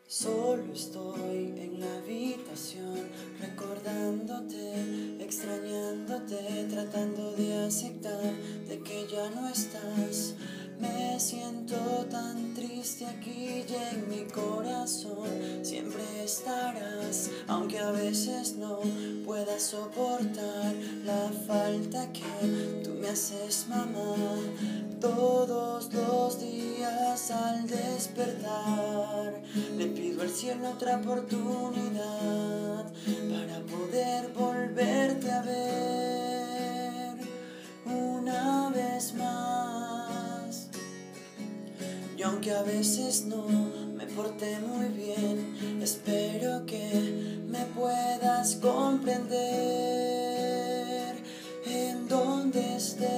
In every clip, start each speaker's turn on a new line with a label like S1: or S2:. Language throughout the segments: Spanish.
S1: Solo estoy en la habitación, recordándote, extrañándote, tratando de aceptar de que ya no estás. Me siento tan triste aquí y en mi corazón siempre estarás, aunque a veces no pueda soportar la falta que tú me haces, mamá. Todos los días al despertar le pido al cielo otra oportunidad para poder volverte a ver una vez más. Y aunque a veces no me porté muy bien, espero que me puedas comprender en donde estés.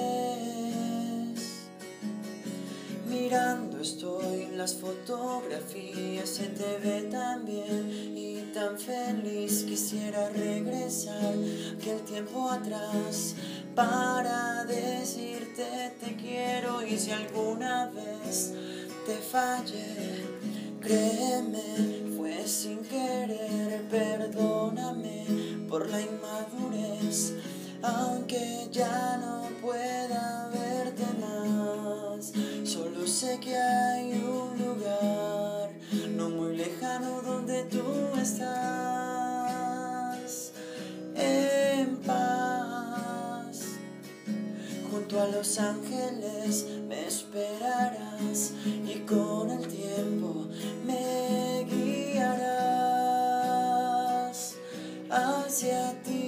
S1: Mirando estoy las fotografías, se te ve tan bien y tan feliz. Quisiera regresar aquel tiempo atrás para decirte te quiero, y si alguna vez te fallé, créeme, fue sin querer. Perdóname por la inmadurez, aunque ya no pueda verte más. Solo sé que hay un lugar no muy lejano donde tú estás en paz. Junto a los ángeles me esperarás y con el tiempo me guiarás hacia ti.